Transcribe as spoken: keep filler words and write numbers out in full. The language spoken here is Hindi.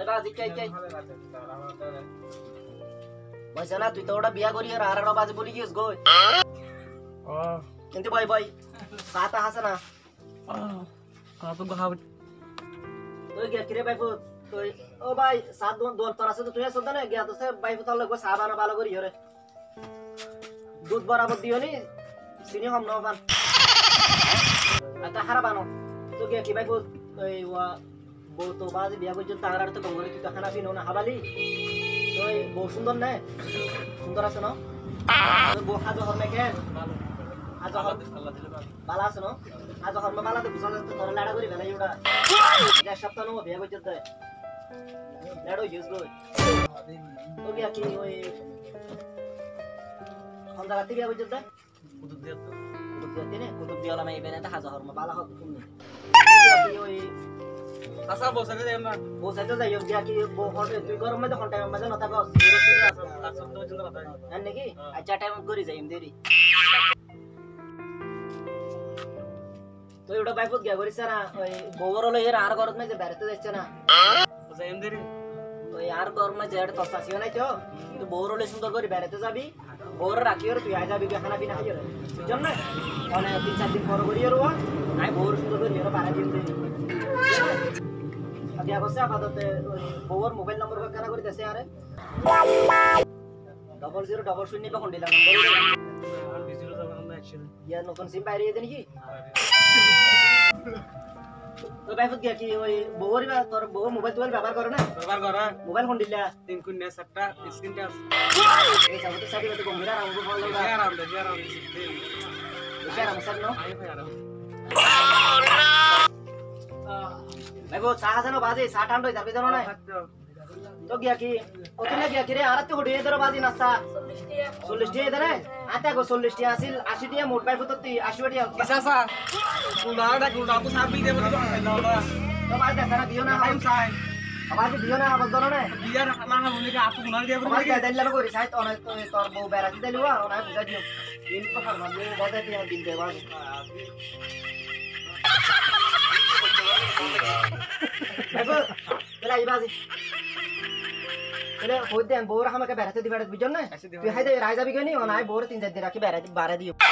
চলা জিকাই কাই বইছ না তুই তো ওটা বিয়া করি আর আরেকটা বাজে বলি গিয়েছ গো ও কিন্তু ভাই ভাই সাতা হাসে না हाँ तो कहा तो गया किरे भाई तो ओ भाई सात दो दो तरह से तो तुझे सुनता ना गया तो से भाई तो लगभग साबाना बाला करी हो रे दूध बराबर दियो नी सीनी हम नौ बान आता हरा बानो तो गया कि भाई वो वो वो तो बाज बिया को जो तांगरा तो कंगोरी तू तो खाना पीनो ना हवाली तो वो सुंदर ना सुंदर আছে না তো वो हाजो हर में के हाजो हर बाला আছে না आज हर में बाला तो बिसल तो तोरा लाडा करी भेला एउटा जा सप्ताह नो बिया गजत दे लाडो युज गो तो गया कि ओए खंदा राती बिया गजत दे कुदुब दिया तो कुदुब दिया ने कुदुब दिया वाला में बेने त हाज हर में बाला हो तुमने कि ओए आसा बोसने दे ना बोसने तो जाइयो गया कि वो हटे तू गरम में तो घंटा में मजा नता को तार सब तो जिंदा बता अन्ने की अच्छा टाइम करी जाइम देरी तो एवढा बायफोत घ्या गोरी सर बोवरलो यार आर करत नाही बाहेरच जायचं ना जाईम दे रे तो यार कर में जेड तो सासियो नाही तो तो बोवरलो सुंदर करी बाहेरच যাবি बोवर राखियो रे तू आ যাবি खाना पीना खाइयो रे বুঝছ না মানে তিন চার দিন পর করিयो রে নাই बोवर सुंदर करी रे बारा दिन दे अभी अवश्य आपातत बोवर मोबाइल नंबर का करा करी देसे यार डबल जीरो डबल शून्य पे कोण दिला नंबर या नोकन सिम बाहेर येते नी तो बायफत गया कि ओई बोवर बा तोर बोवर मोबाइल तोल व्यवहार करो ना व्यवहार करा मोबाइल कोण दिला तीन कुन्ने सट्टा स्क्रीन टच ए सब तो सभी तो गंभीर राम को फोन लगा या राम दे या राम दे क्या राम सब नो आई भैया मैं वो साहा से नो बाजे साठ आंडो जाबे जनो ना तो गया कि ओतने गया कि रे आरते होडी इधर बाजी नसता सोल्लिस टी इधर आता को सोल्लिस टी आसिल अस्सी टी मोट बाय फुतती अस्सी टी किसासा कुलाडा कुलाडा तो साथ भी दे बता तो बाज दे सारा दियो ना टाइम साय आवाज दियो ना आवाज दोनो ना बिया ना ना बोले कि आप कुलाडा दे आवाज दे दिला को रिसाई तो ना तो तोर बो बेरा दे लिवा और ना बुझा दियो इन को कर मान ले बता दिया दिन के बाद देखो चला ई बाजी बोर हम के बेरते दी बेरते बिजन ना तू हाय दे राजा भी गनी और आय बोर तीन दिन राखी बेरते बारह दियो